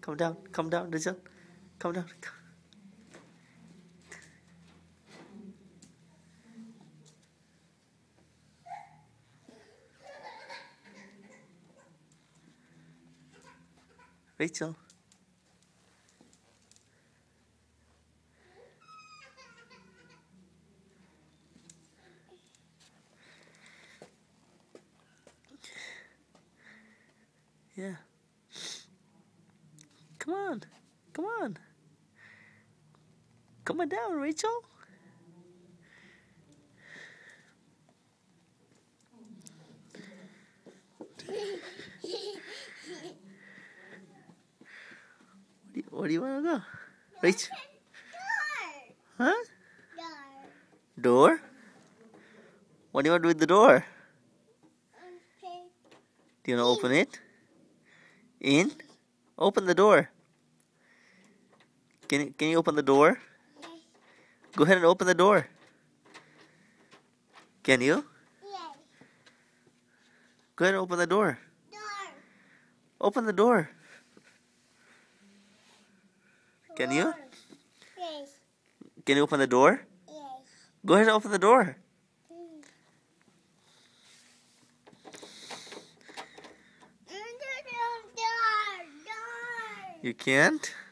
Come down, Rachel. Come down. Rachel. Yeah. Come on. Come on. Come on down, Rachel. Where do you want to go? Rachel? Huh? Door? What do you want to do with the door? Do you want to open it? In? Open the door. Can you open the door? Go ahead and open the door. Can you? Yes. Go ahead and open the door. Open the door. Can you? Yes. Can you open the door? Yes. Go ahead and open the door. You can't?